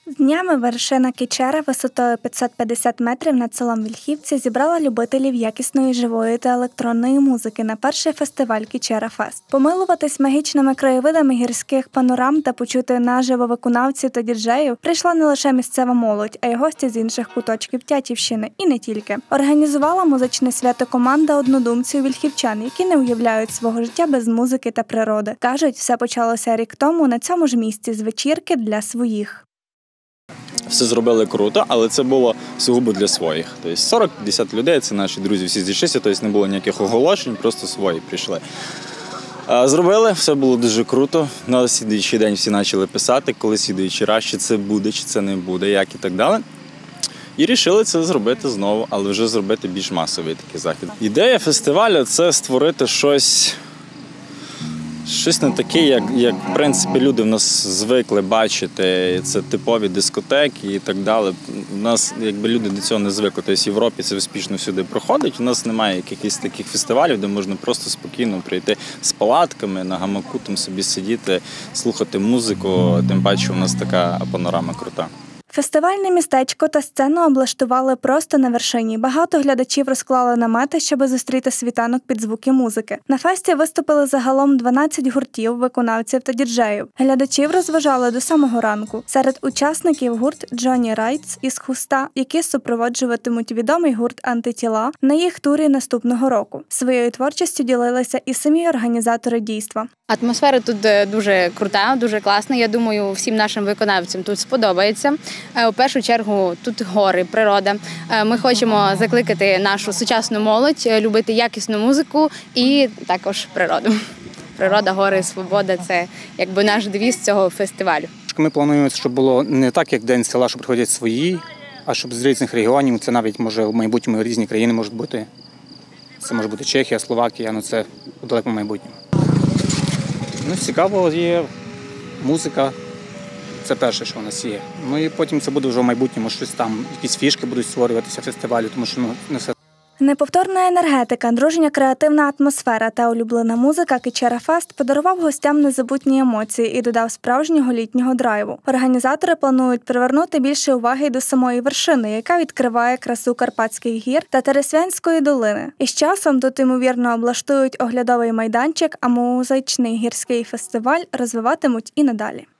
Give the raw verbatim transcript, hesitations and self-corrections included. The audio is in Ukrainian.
Днями вершина Кічера висотою п'ятсот п'ятдесят метрів над селом Вільхівці зібрала любителів якісної живої та електронної музики на перший фестиваль Кічера Фест. Помилуватись магічними краєвидами гірських панорам та почути наживо виконавців та діджеїв прийшла не лише місцева молодь, а й гості з інших куточків Тятівщини і не тільки. Організувала музичне свято команда однодумців вільхівчан, які не уявляють свого життя без музики та природи. Кажуть, все почалося рік тому на цьому ж місці з вечірки для своїх. Все зробили круто, але це було сугубо для своїх. Тобто сорок-п'ятдесят людей, це наші друзі всі зійшлися, тобто не було ніяких оголошень, просто свої прийшли. Зробили, все було дуже круто. На слідуючий день всі почали писати, коли слідуючий раз, чи це буде, чи це не буде, як і так далі. І вирішили це зробити знову, але вже зробити більш масовий такий захід. Ідея фестивалю – це створити щось, щось не таке, як, як в принципі, люди в нас звикли бачити. Це типові дискотеки і так далі. У нас, якби, люди до цього не звикли. Тобто в Європі це успішно всюди проходить. У нас немає якихось таких фестивалів, де можна просто спокійно прийти з палатками, на гамаку там собі сидіти, слухати музику. Тим паче у нас така панорама крута. Фестивальне містечко та сцену облаштували просто на вершині. Багато глядачів розклали намети, щоб зустріти світанок під звуки музики. На фесті виступили загалом дванадцять гуртів, виконавців та діджеїв. Глядачів розважали до самого ранку. Серед учасників гурт Джонні Райтс із Хуста, які супроводжуватимуть відомий гурт «Антитіла» на їх турі наступного року. Своєю творчістю ділилися і самі організатори дійства. Атмосфера тут дуже крута, дуже класна. Я думаю, всім нашим виконавцям тут сподобається. У першу чергу тут гори, природа. Ми хочемо закликати нашу сучасну молодь любити якісну музику і також природу. Природа, гори, свобода – це якби наш девіз цього фестивалю. Ми плануємо, щоб було не так, як День села, що приходять свої, а щоб з різних регіонів, це навіть може в майбутньому різні країни можуть бути. Це може бути Чехія, Словакія, ну це у далекому майбутньому. Ну, цікаво є музика. Це перше, що у нас є. Ну і потім це буде вже в майбутньому, щось там, якісь фішки будуть створюватися в фестивалі, тому що ну, не все. Неповторна енергетика, дружня креативна атмосфера та улюблена музика Кічера Фест подарував гостям незабутні емоції і додав справжнього літнього драйву. Організатори планують привернути більше уваги до самої вершини, яка відкриває красу Карпатських гір та Тересвянської долини. І з часом тут, ймовірно, облаштують оглядовий майданчик, а музичний гірський фестиваль розвиватимуть і надалі.